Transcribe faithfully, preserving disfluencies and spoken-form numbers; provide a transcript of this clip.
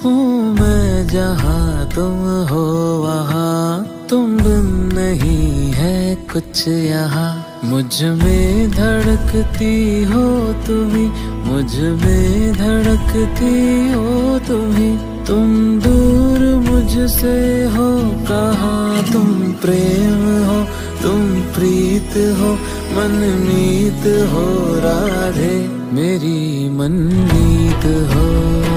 हूँ मैं जहाँ तुम हो वहाँ, तुम बिन नहीं है कुछ यहाँ। मुझ में धड़कती हो तुम्ही, मुझ में धड़कती हो तुम्ही। तुम दूर मुझसे हो कहाँ, तुम प्रेम हो तुम प्रीत हो, मनमीत हो राधे मेरी मनमीत हो।